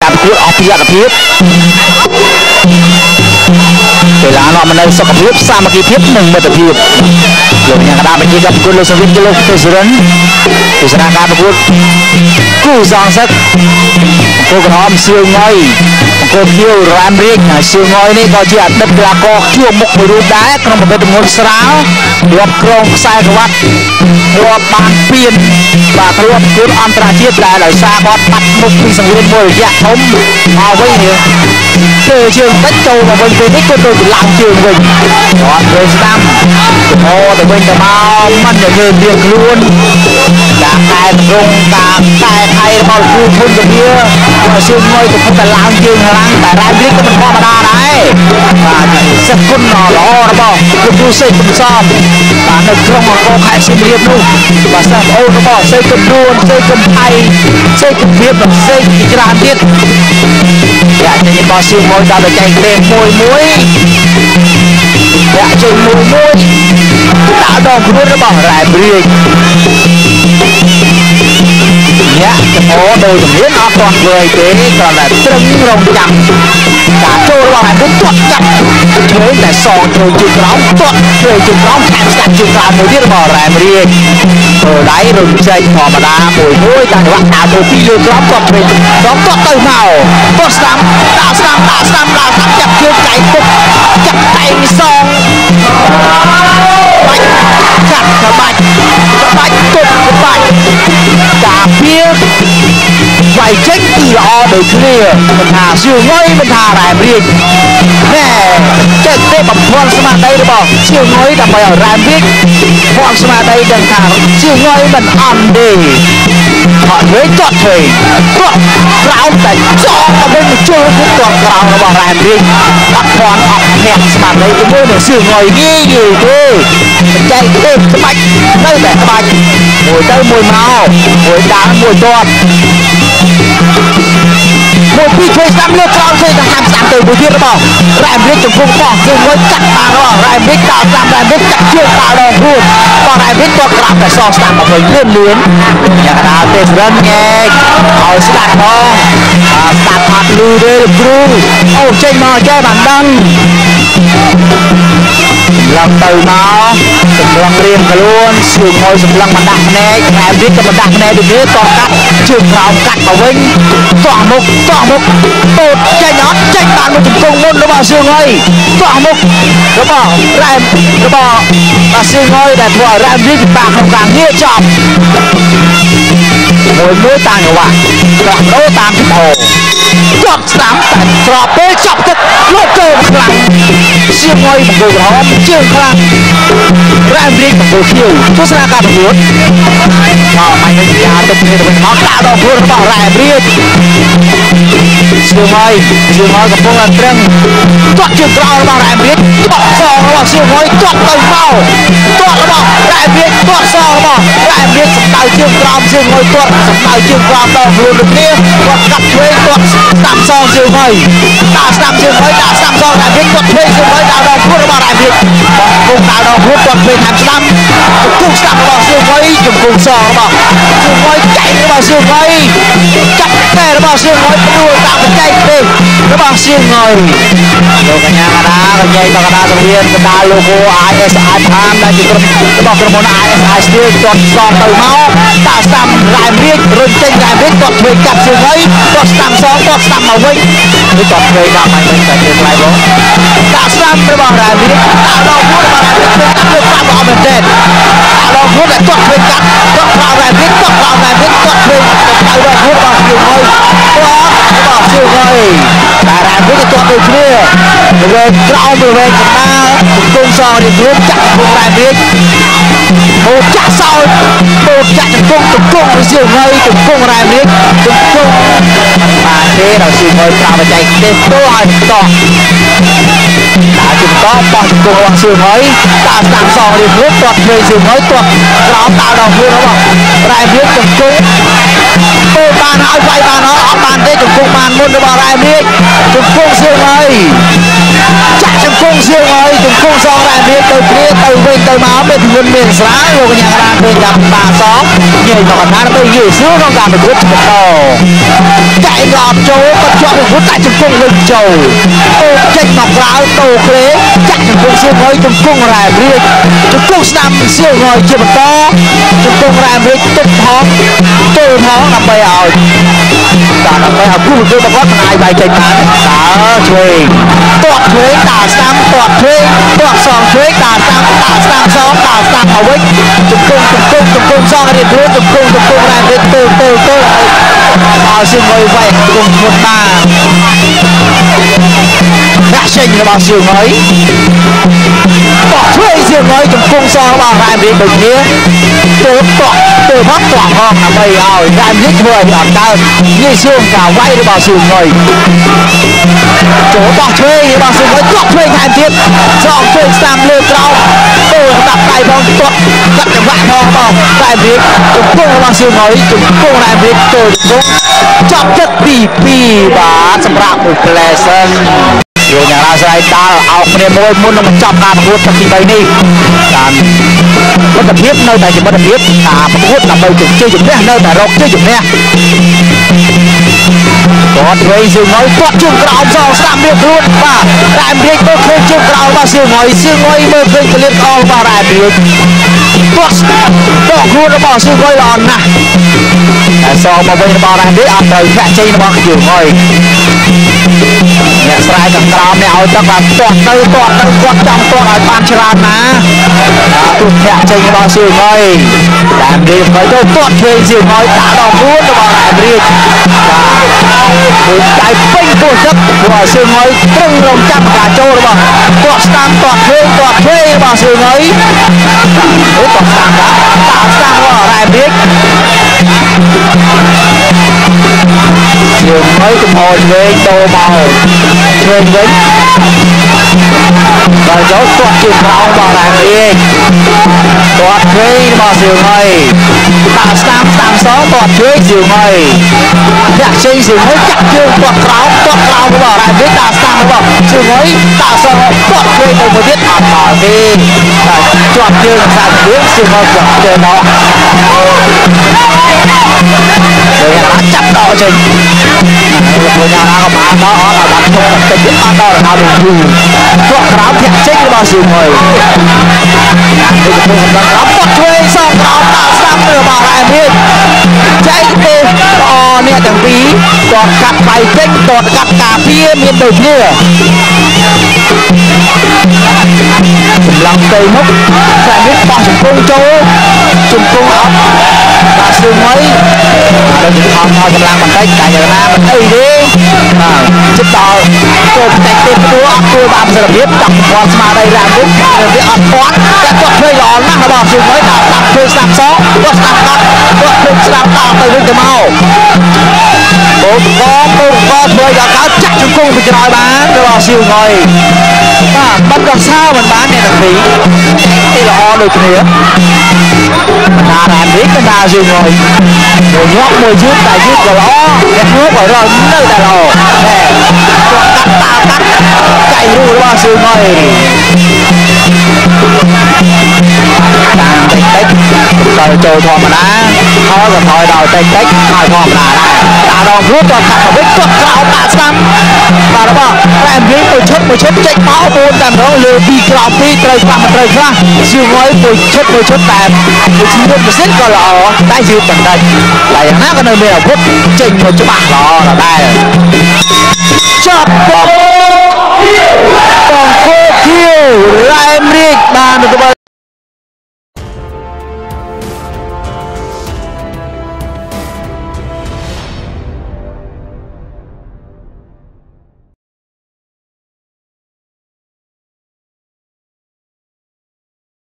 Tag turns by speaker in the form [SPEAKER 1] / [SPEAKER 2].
[SPEAKER 1] ប្រកួតអស់ពីអត្ថភាពកីឡានាំមកនៅសុខភាពសាមគ្គីភាពនិងមិត្តភាពលោកអ្នកកណ្ដាលវិជាការប្រកួតលោកសវិនលោកទេសរិនទស្សនាការប្រកួតគូសងសឹកអង្គរក្រហមសៀវងុយអង្គរខៀវរ៉ាមរៀងហើយសៀវងុយនេះក៏ជាអតីតកីឡាករជួបមុខមួយរូបដែរក្នុងប្រភេទទម្ងន់ស្រាលរាប់ក្រងខ្សែក្រវ៉ាត់រាប់បានពៀនបាទធ្លាប់ប្រកួតអន្តរជាតិដែលដោយសារគាត់បាត់មុខពីសង្គ្រាមមួយរយៈធំមកវិញធ្វើជើងតិចចូលមកវិញពេលនេះគាត់ដូចឡើងជើងវិញគាត់ធ្វើស្ដាំអូទៅវិញទៅមកមិនទៅលើរៀងខ្លួនការកែតម្រង់ការកែខៃរបស់គ្រូភុនវិហាគាត់សៀវងុយទៅតែឡើងជើងខ្លាំងតែរ៉ែមរៀងក៏មិនធម្មតាដែរបាទសិទ្ធគុណល្អរបស់លោកគ្រូសេកកំសំបាទនៅក្នុងអង្គរខេត្តសៀមរាបនោះបាទសិស្សប្អូនរបស់សេកកំនួនសេកកំថៃសេកកំភៀបនិងសេកច្រើនទៀតយ៉ាចេញរបស់សៀវងុយដល់ទៅចែកទេមួយយ៉ាចេញមួយដាក់ដងខ្លួនរបស់រ៉ែមរៀងយ៉ាចំហដោយជំនាញអត់ទាន់ធ្វើអីទេគ្រាន់តែត្រឹមរងចាំការចូលរបស់ហើយគាត់ទាត់កាត់ឆ្លើយតែសងជួយជើងក្រោមទាត់ជួយជើងក្រោមខាងស្កាត់ជើងក្រោមមួយទៀតរបស់រ៉ែមរៀងធ្វើដៃរំចេញធម្មតាមួយតែវាក់តាមទៅពីលើក្រោមគាត់ឆ្វេងដល់ទាត់ទៅមកទាត់ស្ដាំដាក់ស្ដាំចាប់ជើងកៃពុកចាប់កៃសងបាច់កាត់ក្បាច់ទុកក្បាច់ការពៀវាយចេញគឺល្អដូចគ្នាមិនថាសៀវងុយមិនថារ៉ែមរៀងណែចេះទេបំភាន់ស្មារតីរបស់សៀវងុយដើម្បីឲ្យរ៉ែមរៀងភាន់ស្មារតីដឹងថាសៀវងុយមិនអន់ទេអត់វិញទាត់ធ្វើទាត់ក្រោមតែចោលទៅវិញជួយគឺទាត់ក្រោមរបស់រ៉ែមរៀងអត់ភាន់អត់ធាក់ស្មារតីជាមួយនឹងសៀវងុយងាយទេបច្ចេកទេសក្បាច់នៅតែក្បាច់មួយទៅមួយមកមួយដើរមួយទាត់មួយពីរជួយស្ដាំលើក្រោមជួយទៅហាមស្ដាំទៅមួយទៀតរបស់រ៉ែមរៀងចំពោះបោះសៀវងុយកាត់បានរបស់រ៉ែមរៀងដល់ស្ដាំរ៉ែមរៀងកាត់ជើងដល់ដងខ្លួនបោះរ៉ែមរៀងទាត់ក្រោមតែសងស្ដាំមកវិញលឿនយ៉ាងណាទេសរិនញែកឲ្យស្ដាប់ផងស្ដាប់អត់លឺទេគ្រូអូចេញមកចេះបានដឹងឡើងទៅមកសម្លឹងរៀងខ្លួនសៀវងុយសម្លឹងបណ្ដាស់ភ្នែករ៉ែមរៀងក៏បណ្ដាស់ភ្នែកដូចគ្នាតកាត់ជើងក្រោមកាត់មកវិញតោះមុខពោតចេញអត់ចេញបានមួយជង្គង់មុនរបស់សៀវងុយតោះមុខរបស់រ៉ែមរបស់សៀវងុយដែលធ្វើឲ្យរ៉ែមរៀងពិបាកក្នុងការងារចាប់មួយតាមចង្វាក់ក្រាក់ដោតាមពីធោជាប់ស្ដាំតែស្របពេលចាប់ទឹកលោកជើងខ្លាំងសៀវងុយបង្កើនក្រហមជើងខ្លាំងរ៉ែមរៀងបង្កើនខៀវទស្សនាការប្រកួតមកបាយវិទ្យាទឹកនេះទៅមកដាក់ដល់ខ្លួនរបស់រ៉ែមរៀងសៀវងុយកំពុងតែត្រឹងទាត់ជើងក្រោយរបស់រ៉ែមរៀងទាត់សងរបស់សៀវងុយទាត់ទៅមកទាត់របស់រ៉ែមរៀងទាត់សងរបស់រ៉ែមរៀងសម្ដៅជើងក្រោមសៀវងុយទាត់សម្ដៅជើងក្រោមដល់ខ្លួនដូចគ្នាគាត់កាត់ឆ្វេងទាត់ស្ដាំសងសៀវងុយដាក់ស្ដាំសៀវងុយដាក់ស្ដាំសងរ៉ែមរៀងទាត់ឆ្វេងសៀវងុយដាក់ដល់ខ្លួនរបស់រ៉ែមរៀងគង់ដាក់ដល់ខ្លួនទាត់ឆ្វេងតាមស្ដាំគង់ស្ដាំរបស់សៀវងុយចំគង់សងរបស់សៀវងុយចែករបស់សៀវងុយចាប់តែរបស់សៀវងុយព្រួយតាមបច្ចេកទេសរបស់សៀវងុយលោកកញ្ញាកណ្ដាលកញ្ញាបកណ្ដាលជំនាញកណ្ដាលលោក ISI ផាមដែលជាក្រុមរបស់ក្រុមហ៊ុន ISI ស្ទៀលទាត់សងទៅមកដាក់ស្ដាំរ៉ែមរៀងរុញចេញរ៉ែមរៀងទាត់ឆ្វេងកាត់សៀវងុយទាត់ស្ដាំសងទាត់ស្ដាំមកវិញនេះទាត់ឆ្វេងដាក់មកវិញតែជាថ្លៃបងដាក់ស្ដាំរបស់រ៉ែមរៀងដាក់ដល់ខ្លួនរបស់រ៉ែមរៀងកាត់លើកាត់ល្អមែនទែនដាក់ដល់ខ្លួនតែទាត់ឆ្វេងកាត់ទាត់ក្រោមរ៉ែមរៀងទាត់ក្រោមរ៉ែមរៀងទាត់ឆ្វេងទៅដល់ខ្លួនរបស់សៀវងុយរបស់សៀវងុយតែរ៉ែមរៀងទាត់ដូចគ្នាលើក្រោមលើកណ្ដាលគង់សងរៀងខ្លួនចាក់គង់រ៉ែមរៀងហូតចាក់សោតហូតចាក់ជង្គង់សៀវងុយជង្គង់រ៉ែមរៀងជង្គង់បានទេដល់សៀវងុយប្រើបច្ចេកទេសដូរឲ្យតោះដាក់ជង្គង់បោះជង្គង់របស់សៀវងុយដាក់ស្ដាំសងរៀងខ្លួនទាត់ឆ្វេងសៀវងុយទាត់ក្រោមដាក់ដល់ខ្លួនរបស់រ៉ែមរៀងជង្គង់ពោបានឲ្យវាយបានអត់បានទេជង្គង់បានមុនរបស់រ៉ែមរៀងជង្គង់សៀវងុយចាក់ជង្គង់សៀវងុយជង្គ cung song Raem Riek từ kia từ bên từ máu bên nguồn miền sáng luôn nhà ra bên gặp bà xóm nhảy vào cả đây nghỉ xuống không làm được một đầu chạy ngọt châu có cho một phút tại trong cung lên châu ô chạy ngọc ráo tô khế chạy trong cung siêu ngôi trong cung Raem Riek trong cung nằm siêu ngôi chưa một to trong cung Raem Riek tích hóng tư hóng làm bày ảo đã làm bày ảo cung tôi mà có hai bài chạy bán đã thuê tuột thuế đà xăm tuột thuế tuột sòng thuế đà xăm xóm đà xăm ở bên trong cung song điện thuế trong cung Raem Riek từ bao siêu ngôi vậy cùng một ba đã trình là bao siêu ngôi bỏ thuê siêu ngôi trong cung song bao Raem Riek bình nghĩa từ bắc tỏa ngon là bầy ảo Raem Riek vừa ở cao như siêu cả vay bao siêu ngôi chỗ bỏ thuê bao siêu ngôi tuột thuê Raem Riek dọn thuê sang lê trao tôi đặt tay bóng tuột đặt cái vạn ho bao Raem Riek trong cung bao siêu ngôi trong cung Raem Riek tôi cũng chọc chất bì bà sầm rạp một lesson rồi nhà ra sai ta ao này môi muốn nó chọc ra một cái gì đây đi làm bất tập hiếp nơi này chỉ bất tập hiếp một hút là bây chụp chơi chụp nè nơi mà rộng chơi chụp nè có thuê siêu ngói toát chung cầu sau Raem Riek luôn và Raem Riek tôi khơi chung cầu và siêu ngói mơ khơi cái liên cầu và Raem Riek toát đỏ luôn nó bỏ siêu ngói lòn nè sau mà bây giờ bỏ Raem Riek ăn đời khẽ chơi nó bỏ siêu ngói nhẹ sai cầm cầu này ao chắc là toát trong toát ở ban chlan ná tụt khẽ chơi nó bỏ siêu ngói Raem Riek với tôi toát thuê siêu ngói đã đỏ luôn nó bỏ Raem Riek cái phanh của chất của siêu ngói trưng lòng trăm cả châu đó mà toát thuê vào siêu ngói đấy toát sang đã tạo sang của Raem Riek siêu ngói cùng hồi với tô màu thuê dính và dấu toát chừng vào Raem Riek toát thuê vào siêu ngói tạo sang gió toát thuê siêu ngói nhạc chơi siêu ngói chặt chương toát ráo của bảo Raem Riek tạo sang nó bảo siêu ngói tạo sang toát thuê tôi mới biết ở vì toát chương sang biết siêu ngói toát thuê nó rồi nó chặt đỏ trình người nhà nó có đó là bạn không cần tình biết ban đầu là nào được dù toát ráo thiệt chết cái bao siêu ngói toát thuê xong ráo tạo sang rồi bảo Raem Riek chạy tên to nè thằng ví toát cắt bài tích toát cắt cà phê miền đầu kia lòng cây mốc Raem Riek bỏ trong cung châu trong cung ốc và siêu ngói đừng thòng thôi trong làng bằng cách cả nhà ra mình ấy đi chết đỏ tôi chạy tên cái đứa tôi bạn sẽ biết đọc con mà đây Raem Riek cái ốc toán cái toát thuê giòn nó là bỏ siêu ngói tạo đặt thuê sạp xó toát thuê sạp tạo từ bên cái màu có thuê giòn cáo chắc trong cung thì nói bán rồi bỏ siêu ngói bắt còn sao mình bán này là phí thì là ho được nữa mình là Raem Riek mình là siêu ngói rồi nhóc mùi trước tại trước rồi đó đẹp nước rồi rồi nơi tại lò nè cắt chạy luôn đó bao siêu ngói đang tích rồi trôi thò mà đá thôi rồi thôi đầu tích thôi thò mà đá đã đòn rút rồi cắt vào biết tuột cao tạ xăm và đó bảo Raem Riek một chút chạy máu buồn đàn đó lừa đi cào đi trời quăng trời ra siêu ngói một chút tạm một chín một xích còn lò đại dư tận đây lại hát cái nơi mèo phút trình một chút bạc lò là đây chọc còn khô kiêu Raem Riek bàn được